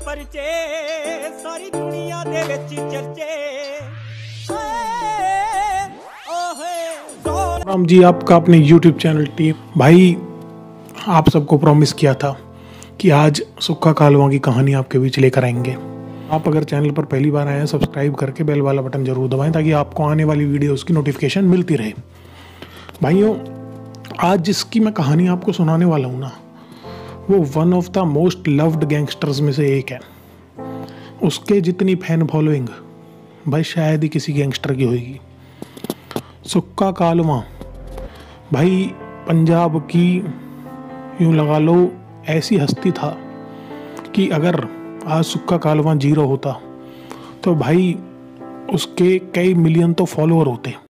परचे सारी दुनिया दे विच चर्चे। राम जी, आपका अपने YouTube चैनल टीम भाई, आप सबको प्रॉमिस किया था कि आज सुक्का कालवा की कहानी आपके बीच लेकर आएंगे। आप अगर चैनल पर पहली बार आए हैं, सब्सक्राइब करके बेल वाला बटन जरूर दबाएं ताकि आपको आने वाली वीडियोस की नोटिफिकेशन मिलती रहे। भाइयों, आज जिसकी मैं कहानी आपको सुनाने वाला हूँ ना, वो one of the most loved gangsters में से एक है। उसके जितनी फैन फॉलोइंग भाई शायद ही किसी गैंगस्टर की होगी। सुक्का कालवा भाई पंजाब की यूँ लगा लो ऐसी हस्ती था कि अगर आज सुक्का कालवा जीरो होता तो भाई उसके कई मिलियन तो फॉलोअर होते।